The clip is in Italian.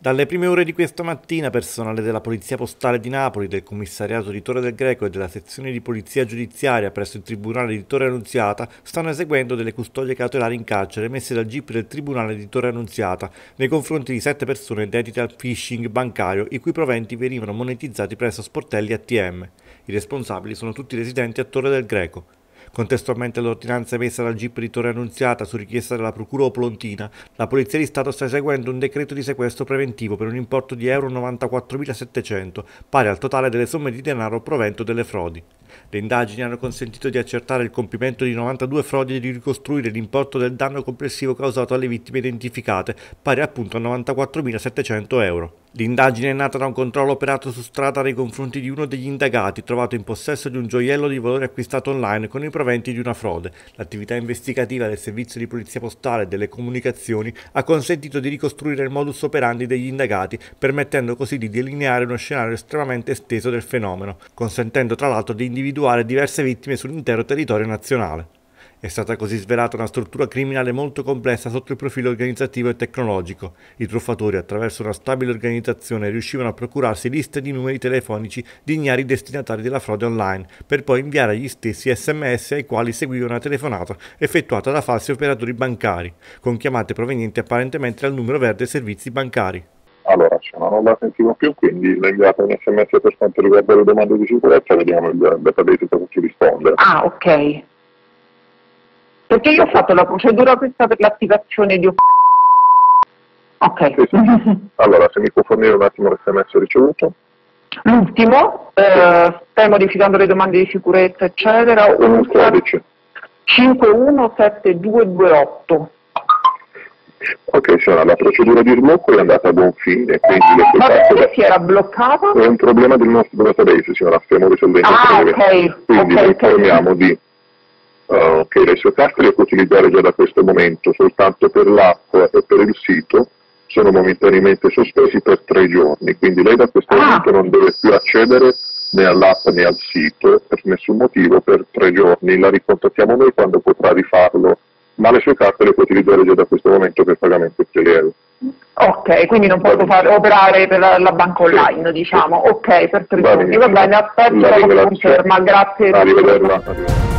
Dalle prime ore di questa mattina, personale della Polizia Postale di Napoli, del Commissariato di Torre del Greco e della sezione di Polizia Giudiziaria presso il Tribunale di Torre Annunziata stanno eseguendo delle custodie cautelari in carcere emesse dal GIP del Tribunale di Torre Annunziata nei confronti di 7 persone dedite al phishing bancario, i cui proventi venivano monetizzati presso sportelli ATM. I responsabili sono tutti residenti a Torre del Greco. Contestualmente all'ordinanza emessa dal GIP di Torre Annunziata su richiesta della Procura Oplontina, la Polizia di Stato sta eseguendo un decreto di sequestro preventivo per un importo di euro 94.700, pari al totale delle somme di denaro provento delle frodi. Le indagini hanno consentito di accertare il compimento di 92 frodi e di ricostruire l'importo del danno complessivo causato alle vittime identificate, pari appunto a 94.700 euro. L'indagine è nata da un controllo operato su strada nei confronti di uno degli indagati, trovato in possesso di un gioiello di valore acquistato online con i proventi di una frode. L'attività investigativa del Servizio di Polizia Postale e delle Comunicazioni ha consentito di ricostruire il modus operandi degli indagati, permettendo così di delineare uno scenario estremamente esteso del fenomeno, consentendo tra l'altro di individuare diverse vittime sull'intero territorio nazionale. È stata così svelata una struttura criminale molto complessa sotto il profilo organizzativo e tecnologico. I truffatori, attraverso una stabile organizzazione, riuscivano a procurarsi liste di numeri telefonici di ignari destinatari della frode online, per poi inviare agli stessi SMS ai quali seguiva una telefonata effettuata da falsi operatori bancari, con chiamate provenienti apparentemente dal numero verde servizi bancari. Allora, se non la sentivo più, quindi le inviate un SMS per quanto riguarda le domande di sicurezza, vediamo il database per cui rispondere. Ah, ok. Perché io ho fatto la procedura questa per l'attivazione di... Ok. Sì. Allora, se mi può fornire un attimo l'SMS ricevuto. L'ultimo, stai modificando le domande di sicurezza, eccetera. Il codice. 517228. Ok, signora, la procedura di sblocco è andata a buon fine, quindi... Ma perché si era bloccata? È un problema del nostro database, signora, stiamo risolvendo il problema. Ok. Quindi Okay, informiamo di... che le sue carte le può utilizzare già da questo momento, soltanto per l'app e per il sito sono momentaneamente sospesi per 3 giorni, quindi lei da questo momento non deve più accedere né all'app né al sito per nessun motivo per 3 giorni, la ricontattiamo noi quando potrà rifarlo, ma le sue carte le può utilizzare già da questo momento per pagamento prelievo. Ok, quindi non posso operare per la banca online, diciamo. Ok, per 3 giorni. Va bene, aspetto la conferma. Grazie. Arrivederla.